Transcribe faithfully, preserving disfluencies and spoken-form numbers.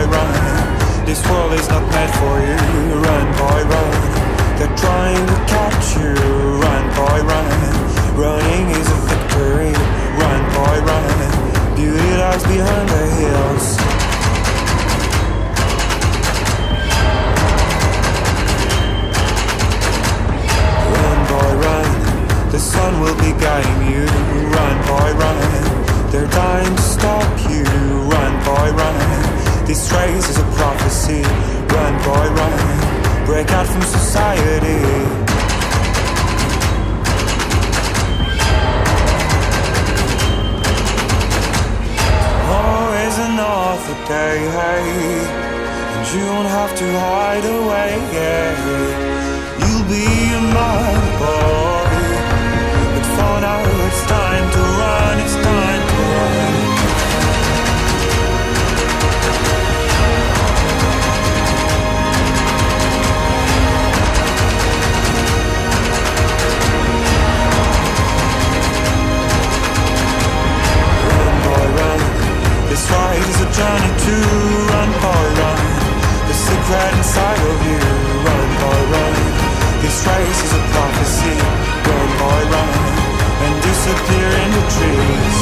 run. This world is not meant for you. Run, boy, run. They're trying to catch you. Run, boy, run. Running is a victory. Run, boy, run. Beauty lies behind the hills. Run, boy, run. The sun will be guiding you. Run, boy, run. They're dying to stop you. Run, boy, run. This race is a prophecy. Run, boy, run. Break out from society. Always another day, hey, and you don't have to hide away, yeah. You'll be a my boy, but for now it's time to run, it's time to run. This ride is a journey to run, boy, run. The secret inside of you. Run, boy, run. This race is a prophecy. Run, boy, run. And disappear in the trees.